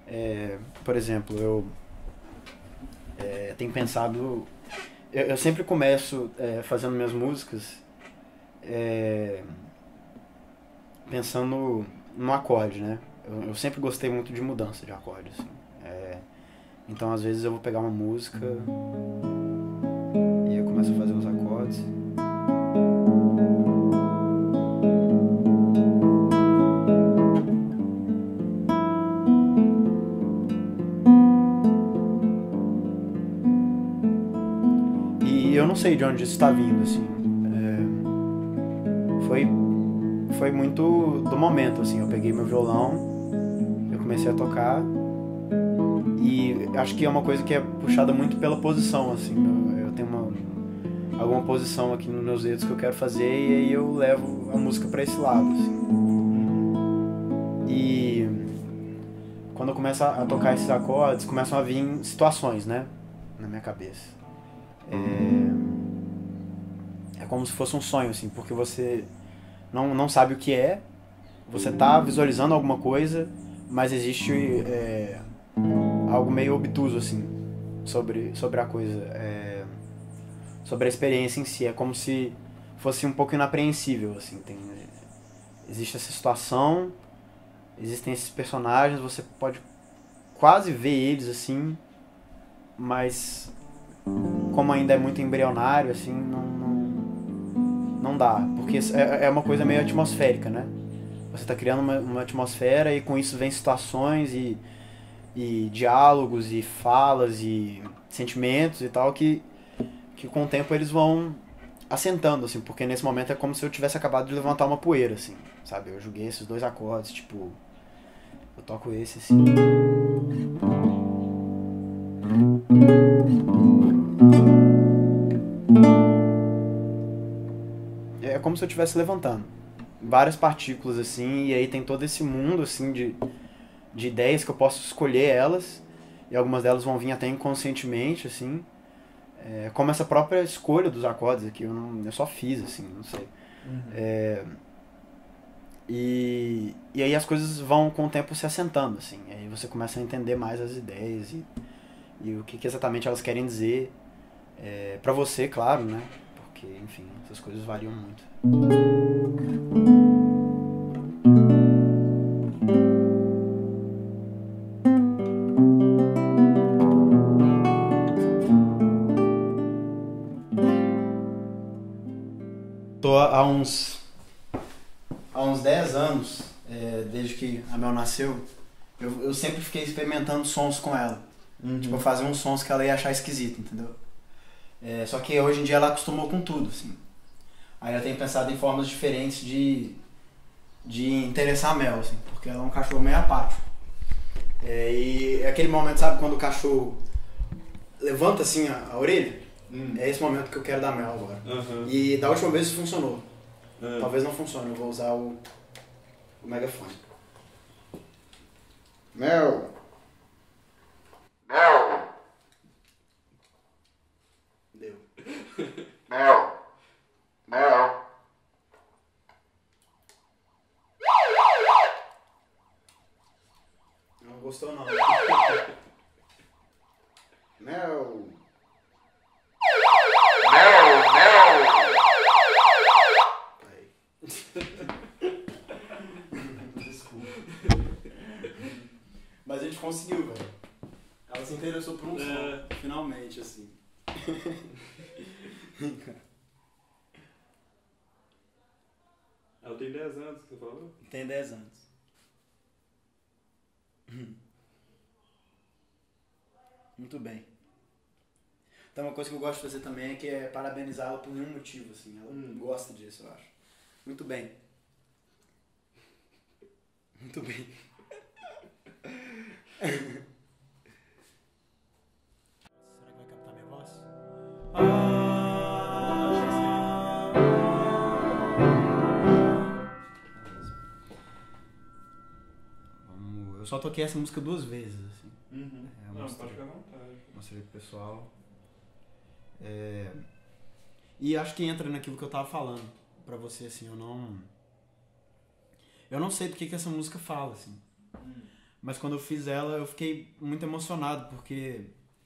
Por exemplo, eu tenho pensado... Eu sempre começo fazendo minhas músicas pensando no acorde, né? Eu sempre gostei muito de mudança de acorde, assim. Então, às vezes, eu vou pegar uma música e eu começo a fazer os acordes. E eu não sei de onde isso está vindo, assim. Foi muito do momento, assim. Eu peguei meu violão, eu comecei a tocar e acho que é uma coisa que é puxada muito pela posição, assim. Eu tenho alguma posição aqui nos meus dedos que eu quero fazer e aí eu levo a música para esse lado, assim. E quando eu começo a tocar esses acordes, começam a vir situações, né, na minha cabeça. É como se fosse um sonho, assim, porque você não sabe o que é, você tá visualizando alguma coisa, mas existe algo meio obtuso, assim, sobre a coisa, sobre a experiência em si. É como se fosse um pouco inapreensível, assim. Existe essa situação, existem esses personagens, você pode quase ver eles, assim, mas como ainda é muito embrionário, assim, não dá. Porque é uma coisa meio atmosférica, né? Você está criando uma atmosfera e com isso vem situações e diálogos e falas e sentimentos e tal que com o tempo eles vão assentando, assim, porque nesse momento é como se eu tivesse acabado de levantar uma poeira, assim, sabe? Eu joguei esses dois acordes, tipo, eu toco esse, assim. É como se eu estivesse levantando várias partículas, assim, e aí tem todo esse mundo, assim, de ideias que eu posso escolher elas, e algumas delas vão vir até inconscientemente, assim, como essa própria escolha dos acordes aqui, eu só fiz, assim, não sei. E aí as coisas vão com o tempo se assentando, assim, aí você começa a entender mais as ideias e o que exatamente elas querem dizer, pra você, claro, né, porque, enfim, essas coisas variam muito. Tô há uns 10 anos, desde que a Mel nasceu, eu sempre fiquei experimentando sons com ela. Tipo, fazer uns sons que ela ia achar esquisito, entendeu? Só que hoje em dia ela acostumou com tudo, assim. Aí eu tenho pensado em formas diferentes de interessar a Mel, assim, porque ela é um cachorro meio apático. E é aquele momento, sabe, quando o cachorro levanta assim a orelha? É esse momento que eu quero dar Mel agora. E da última vez isso funcionou. Talvez não funcione, eu vou usar o megafone. Mel! Mel! Deu. Mel! Mel! Não gostou não. Mel! Mel! Mel! Aí. Desculpa. Mas a gente conseguiu, velho. Ela se interessou por um som, finalmente, assim. Ela tem 10 anos, que você falou? Tem 10 anos. Muito bem. Então uma coisa que eu gosto de fazer também é que é parabenizá-la por nenhum motivo, assim. Ela gosta disso, eu acho. Muito bem. Muito bem. Será que vai captar minha voz? Eu só toquei essa música 2 vezes, assim. Não, pode ficar à vontade. Mostrei pro pessoal. E acho que entra naquilo que eu tava falando pra você, assim, eu não sei do que essa música fala, assim. Mas quando eu fiz ela, eu fiquei muito emocionado, porque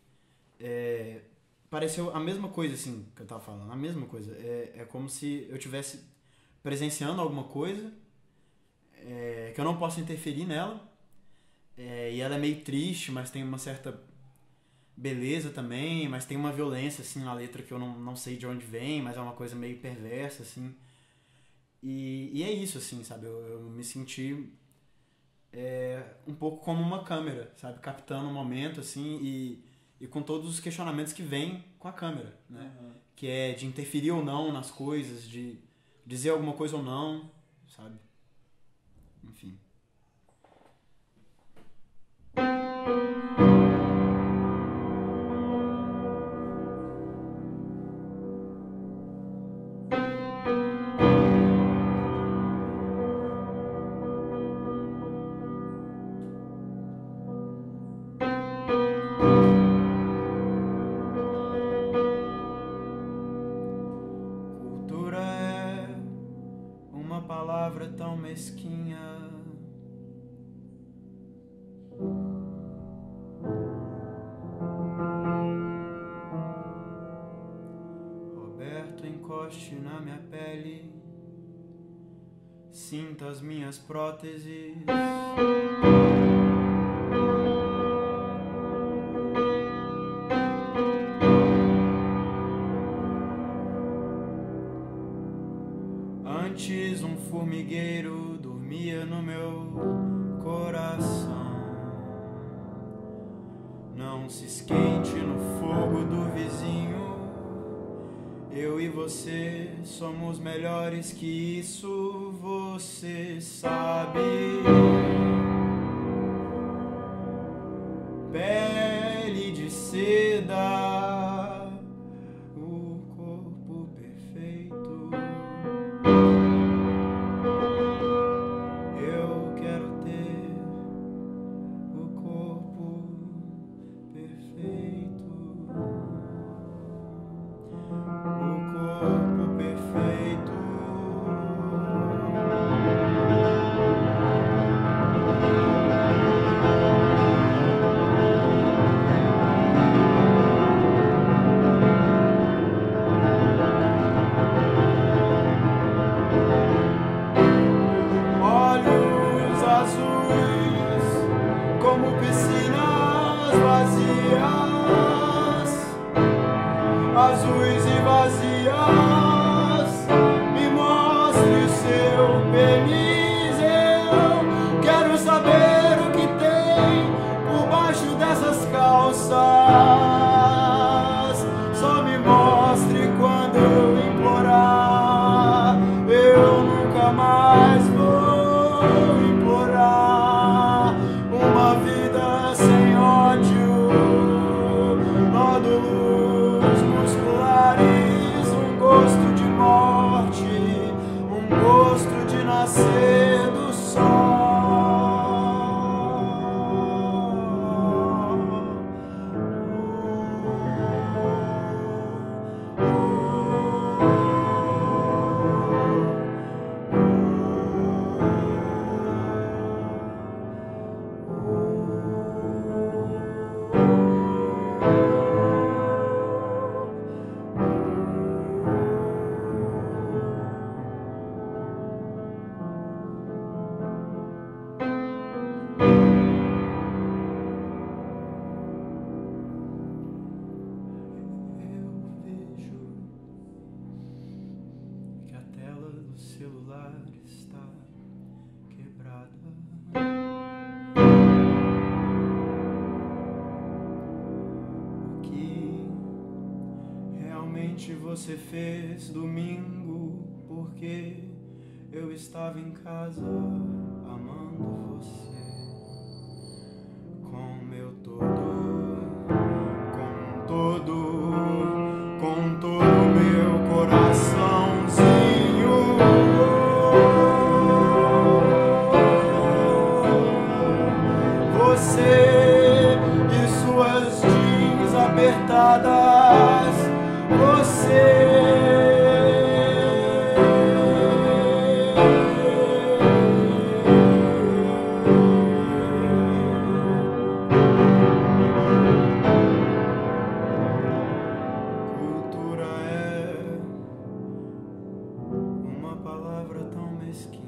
pareceu a mesma coisa, assim, que eu tava falando, a mesma coisa. É como se eu estivesse presenciando alguma coisa, que eu não posso interferir nela, e ela é meio triste, mas tem uma certa beleza também, mas tem uma violência, assim, na letra que eu não sei de onde vem, mas é uma coisa meio perversa, assim. E é isso, assim, sabe? Eu me senti um pouco como uma câmera, sabe? Captando o momento, assim, e com todos os questionamentos que vêm com a câmera, né? Uhum. Que é de interferir ou não nas coisas, de dizer alguma coisa ou não, sabe? Enfim. Tão mesquinha, Roberto, encoste na minha pele, sinta as minhas próteses. Antes um formigueiro dormia no meu coração. Não se esquente no fogo do vizinho. Eu e você somos melhores que isso, você sabe. Pele de seda, o corpo perfeito. Eu quero ter o corpo perfeito. O corpo perfeito. Olhos azuis como piscinas vazias, azuis e vazias. Me mostre o seu pênis, eu quero saber o que tem por baixo dessas calças. Só me mostre quando eu implorar, eu nunca mais vou implorar uma vida sem ódio, nódulos musculares, um gosto de morte, um gosto de nascer do sol. Celular está quebrada. O que realmente você fez domingo? Porque eu estava em casa amando você com meu todo, com todo meu coraçãozinho. Você e suas jeans apertadas, você mais que